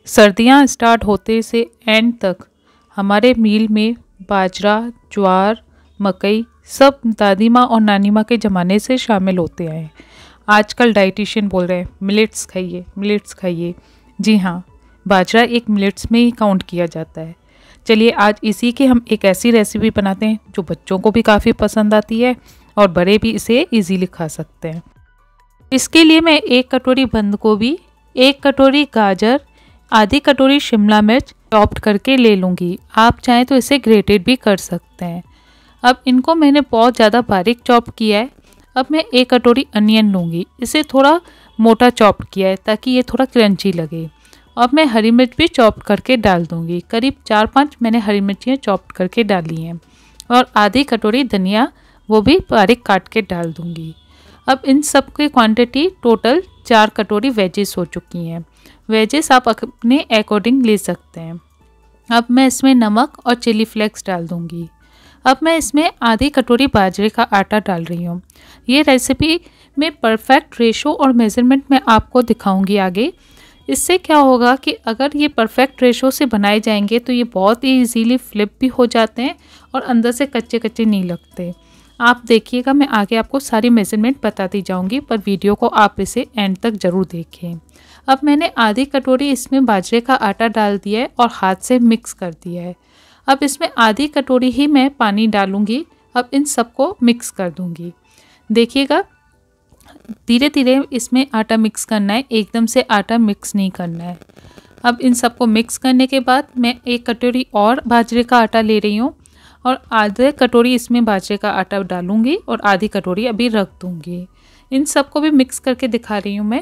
सर्दियाँ स्टार्ट होते से एंड तक हमारे मील में बाजरा, ज्वार, मकई सब दादी माँ और नानी माँ के ज़माने से शामिल होते आए हैं। आजकल डाइटिशियन बोल रहे हैं मिलेट्स खाइए, मिलेट्स खाइए। जी हाँ, बाजरा एक मिलेट्स में ही काउंट किया जाता है। चलिए आज इसी की हम एक ऐसी रेसिपी बनाते हैं जो बच्चों को भी काफ़ी पसंद आती है और बड़े भी इसे इजीली खा सकते हैं। इसके लिए मैं 1 कटोरी बंद गोभी, 1 कटोरी गाजर, आधी कटोरी शिमला मिर्च चॉप्ड करके ले लूँगी। आप चाहें तो इसे ग्रेटेड भी कर सकते हैं। अब इनको मैंने बहुत ज़्यादा बारीक चॉप किया है। अब मैं 1 कटोरी अनियन लूँगी, इसे थोड़ा मोटा चॉप किया है ताकि ये थोड़ा क्रंची लगे। अब मैं हरी मिर्च भी चॉप करके डाल दूँगी। करीब 4-5 मैंने हरी मिर्चियाँ चॉप करके डाली हैं और आधी कटोरी धनिया वो भी बारीक काट के डाल दूँगी। अब इन सब की क्वांटिटी टोटल 4 कटोरी वेजेस हो चुकी हैं। वेजेस आप अपने अकॉर्डिंग ले सकते हैं। अब मैं इसमें नमक और चिली फ्लेक्स डाल दूँगी। अब मैं इसमें आधी कटोरी बाजरे का आटा डाल रही हूँ। ये रेसिपी में परफेक्ट रेशो और मेज़रमेंट मैं आपको दिखाऊंगी आगे। इससे क्या होगा कि अगर ये परफेक्ट रेशो से बनाए जाएंगे तो ये बहुत ही इजीली फ्लिप भी हो जाते हैं और अंदर से कच्चे कच्चे नहीं लगते। आप देखिएगा, मैं आगे आपको सारी मेज़रमेंट बताती जाऊंगी, पर वीडियो को आप इसे एंड तक ज़रूर देखें। अब मैंने आधी कटोरी इसमें बाजरे का आटा डाल दिया है और हाथ से मिक्स कर दिया है। अब इसमें आधी कटोरी ही मैं पानी डालूंगी। अब इन सबको मिक्स कर दूंगी। देखिएगा, धीरे धीरे इसमें आटा मिक्स करना है, एकदम से आटा मिक्स नहीं करना है। अब इन सबको मिक्स करने के बाद मैं 1 कटोरी और बाजरे का आटा ले रही हूँ और आधे कटोरी इसमें बाजरे का आटा डालूंगी और आधी कटोरी अभी रख दूंगी। इन सबको भी मिक्स करके दिखा रही हूँ मैं।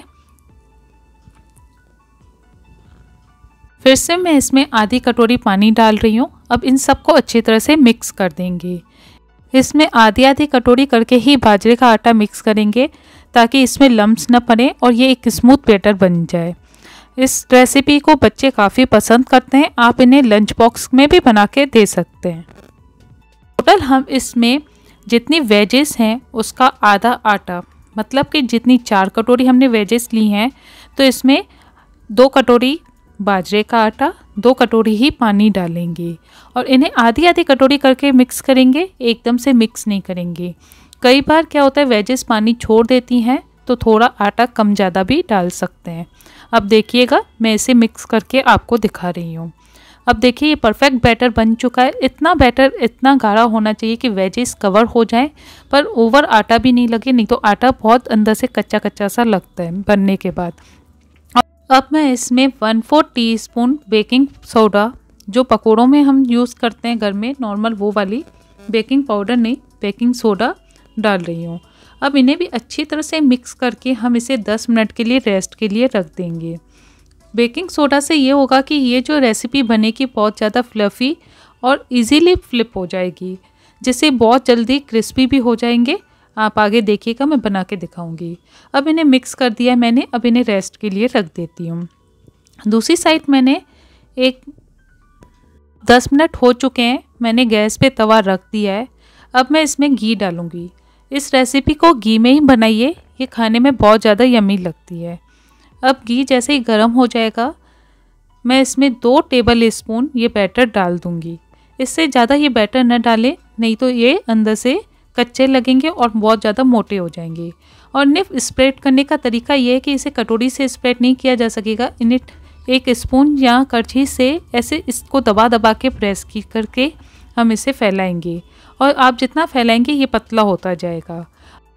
फिर से मैं इसमें आधी कटोरी पानी डाल रही हूँ। अब इन सबको अच्छी तरह से मिक्स कर देंगे। इसमें आधी आधी कटोरी करके ही बाजरे का आटा मिक्स करेंगे ताकि इसमें लम्प्स न पड़े और ये एक स्मूथ बैटर बन जाए। इस रेसिपी को बच्चे काफ़ी पसंद करते हैं। आप इन्हें लंच बॉक्स में भी बना के दे सकते हैं। टोटल हम इसमें जितनी वेजेस हैं उसका आधा आटा, मतलब कि जितनी 4 कटोरी हमने वेजेस ली हैं तो इसमें 2 कटोरी बाजरे का आटा, 2 कटोरी ही पानी डालेंगे और इन्हें आधी आधी कटोरी करके मिक्स करेंगे, एकदम से मिक्स नहीं करेंगे। कई बार क्या होता है वेजेस पानी छोड़ देती हैं तो थोड़ा आटा कम ज़्यादा भी डाल सकते हैं। अब देखिएगा, मैं इसे मिक्स करके आपको दिखा रही हूँ। अब देखिए ये परफेक्ट बैटर बन चुका है। इतना बैटर इतना गाढ़ा होना चाहिए कि वेजेस कवर हो जाएं पर ओवर आटा भी नहीं लगे, नहीं तो आटा बहुत अंदर से कच्चा कच्चा सा लगता है बनने के बाद। अब मैं इसमें 1/4 टीस्पून बेकिंग सोडा, जो पकोड़ों में हम यूज़ करते हैं घर में नॉर्मल वो वाली, बेकिंग पाउडर नहीं बेकिंग सोडा डाल रही हूँ। अब इन्हें भी अच्छी तरह से मिक्स करके हम इसे 10 मिनट के लिए रेस्ट के लिए रख देंगे। बेकिंग सोडा से ये होगा कि ये जो रेसिपी बनेगी बहुत ज़्यादा फ्लफ़ी और इजीली फ्लिप हो जाएगी, जिससे बहुत जल्दी क्रिस्पी भी हो जाएंगे। आप आगे देखिएगा, मैं बना के दिखाऊंगी। अब इन्हें मिक्स कर दिया मैंने, अब इन्हें रेस्ट के लिए रख देती हूँ। दूसरी साइड मैंने 10 मिनट हो चुके हैं, मैंने गैस पे तवा रख दिया है। अब मैं इसमें घी डालूंगी। इस रेसिपी को घी में ही बनाइए, ये खाने में बहुत ज़्यादा यम्मी लगती है। अब घी जैसे ही गर्म हो जाएगा मैं इसमें 2 टेबल स्पून ये बैटर डाल दूँगी। इससे ज़्यादा ये बैटर न डालें, नहीं तो ये अंदर से कच्चे लगेंगे और बहुत ज़्यादा मोटे हो जाएंगे। और इन्हें स्प्रेड करने का तरीका ये है कि इसे कटोरी से स्प्रेड नहीं किया जा सकेगा। इन्हें 1 स्पून या करछी से ऐसे इसको दबा दबा के प्रेस की करके हम इसे फैलाएंगे और आप जितना फैलाएंगे ये पतला होता जाएगा।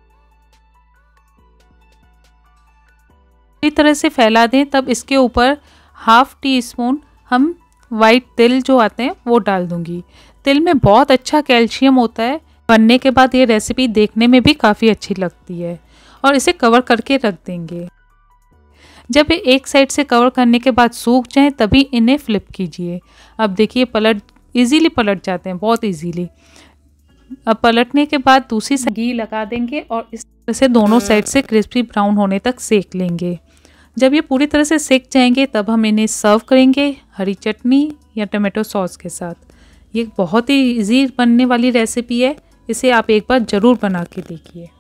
इसी तरह से फैला दें। तब इसके ऊपर 1/2 टीस्पून हम वाइट तिल जो आते हैं वो डाल दूंगी। तिल में बहुत अच्छा कैल्शियम होता है। बनने के बाद ये रेसिपी देखने में भी काफ़ी अच्छी लगती है और इसे कवर करके रख देंगे। जब ये एक साइड से कवर करने के बाद सूख जाएं तभी इन्हें फ्लिप कीजिए। अब देखिए इजीली पलट जाते हैं, बहुत इजीली। अब पलटने के बाद दूसरी साइड घी लगा देंगे और इस तरह से दोनों साइड से क्रिस्पी ब्राउन होने तक सेक लेंगे। जब ये पूरी तरह से सेक जाएंगे तब हम इन्हें सर्व करेंगे हरी चटनी या टमाटो सॉस के साथ। ये बहुत ही इजी बनने वाली रेसिपी है, इसे आप एक बार ज़रूर बना के देखिए।